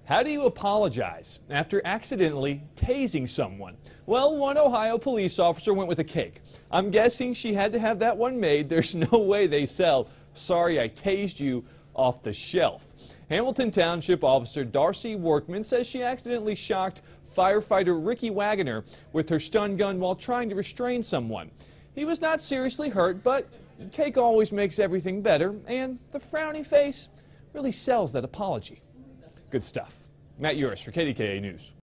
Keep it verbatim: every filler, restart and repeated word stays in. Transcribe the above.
How do you apologize after accidentally tasing someone? Well, one Ohio police officer went with a cake. I'm guessing she had to have that one made. There's no way they sell "Sorry I tased you" off the shelf. Hamilton Township Officer Darcy Workman says she accidentally shocked firefighter Ricky Wagoner with her stun gun while trying to restrain someone. He was not seriously hurt, but cake always makes everything better, and the frowny face really sells that apology. Good stuff. Matt Yurus for K D K A News.